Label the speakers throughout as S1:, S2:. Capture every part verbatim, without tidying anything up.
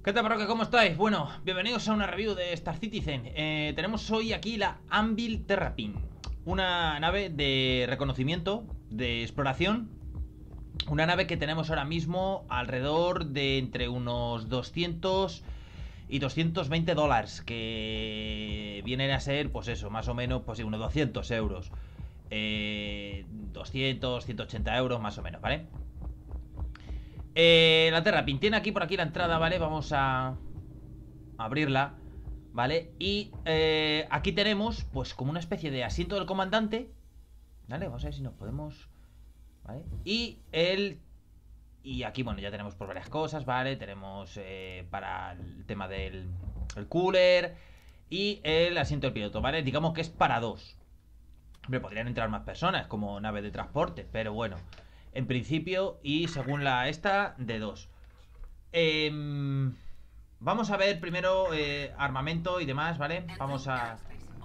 S1: ¿Qué tal, parroquia? ¿Cómo estáis? Bueno, bienvenidos a una review de Star Citizen. eh, Tenemos hoy aquí la Anvil Terrapin, una nave de reconocimiento, de exploración. Una nave que tenemos ahora mismo alrededor de entre unos doscientos y doscientos veinte dólares, que vienen a ser, pues eso, más o menos, pues unos doscientos euros, eh, doscientos, ciento ochenta euros más o menos, ¿vale? Eh, la Terrapin tiene aquí por aquí la entrada, ¿vale? Vamos a abrirla, ¿vale? Y eh, aquí tenemos, pues, como una especie de asiento del comandante, ¿vale? Vamos a ver si nos podemos, ¿vale? Y el... Y aquí, bueno, ya tenemos por varias cosas, ¿vale? Tenemos eh, para el tema del el cooler y el asiento del piloto, ¿vale? Digamos que es para dos. Hombre, podrían entrar más personas como nave de transporte, pero bueno, en principio y según la esta, de dos. Eh, vamos a ver primero eh, armamento y demás, ¿vale? Vamos a...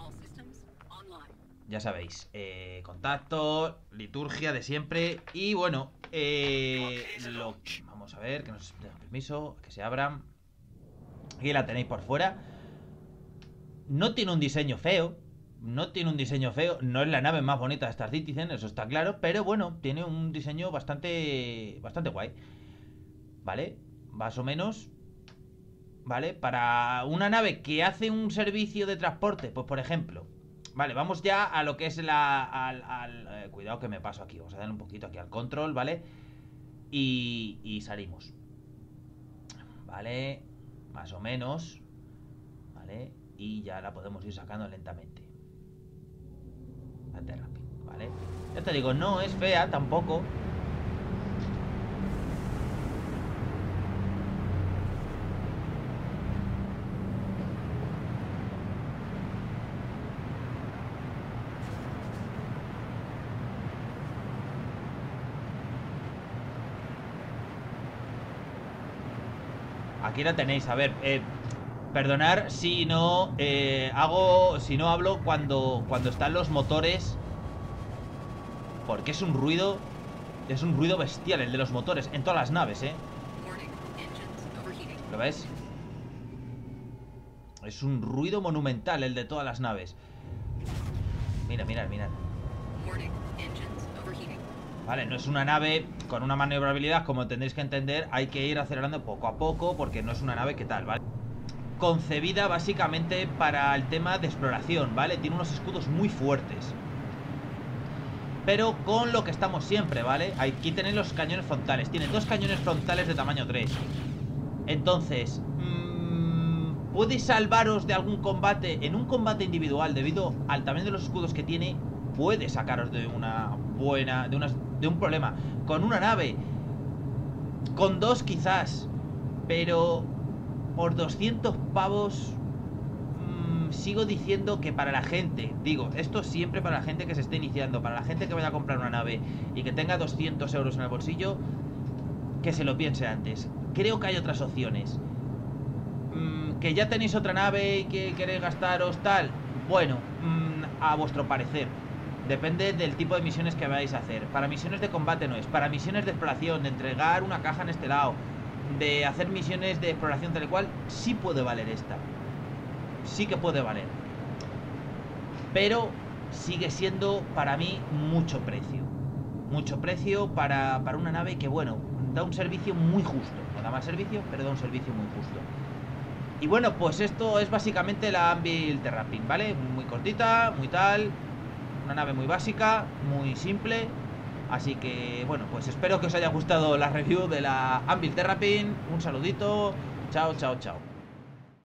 S1: Ya sabéis, eh, contacto, liturgia de siempre. Y bueno, eh, lo... vamos a ver, que nos den permiso, que se abran. Aquí la tenéis por fuera. No tiene un diseño feo. No tiene un diseño feo. No es la nave más bonita de Star Citizen, eso está claro. Pero bueno, tiene un diseño bastante bastante guay, ¿vale? Más o menos, ¿vale? Para una nave que hace un servicio de transporte, pues por ejemplo, vale, vamos ya a lo que es la... Al, al, eh, cuidado que me paso aquí. Vamos a darle un poquito aquí al control, ¿vale? Y, y salimos, ¿vale? Más o menos, ¿vale? Y ya la podemos ir sacando lentamente. La Terrapin, ¿vale? Ya te digo, no es fea tampoco. Aquí la tenéis, a ver, eh, perdonar si no eh, hago, si no hablo cuando, cuando están los motores, porque es un ruido, es un ruido bestial el de los motores en todas las naves, ¿eh? ¿Lo ves? Es un ruido monumental el de todas las naves. Mira, mira, mira. Vale, no es una nave con una maniobrabilidad, como tendréis que entender. Hay que ir acelerando poco a poco, porque no es una nave que tal, ¿vale? Concebida básicamente para el tema de exploración, ¿vale? Tiene unos escudos muy fuertes, pero con lo que estamos siempre, ¿vale? Aquí tenéis los cañones frontales. Tiene dos cañones frontales de tamaño tres. Entonces, mmm, puede salvaros de algún combate. En un combate individual, debido al tamaño de los escudos que tiene, puede sacaros de una buena... De, una, de un problema. Con una nave, con dos quizás, pero por doscientos pavos... Mmm, sigo diciendo que para la gente, digo, esto siempre para la gente que se esté iniciando, para la gente que vaya a comprar una nave y que tenga doscientos euros en el bolsillo, que se lo piense antes. Creo que hay otras opciones. Mmm, que ya tenéis otra nave y que queréis gastaros tal, bueno, mmm, a vuestro parecer. Depende del tipo de misiones que vayáis a hacer. Para misiones de combate no es. Para misiones de exploración, de entregar una caja en este lado, de hacer misiones de exploración tal y cual, sí puede valer esta. Sí que puede valer. Pero sigue siendo para mí mucho precio. Mucho precio para, para una nave que, bueno, da un servicio muy justo. No da más servicio, pero da un servicio muy justo. Y bueno, pues esto es básicamente la Anvil Terrapin, ¿vale? Muy cortita, muy tal. Una nave muy básica, muy simple. Así que, bueno, pues espero que os haya gustado la review de la Anvil Terrapin. Un saludito. Chao, chao, chao.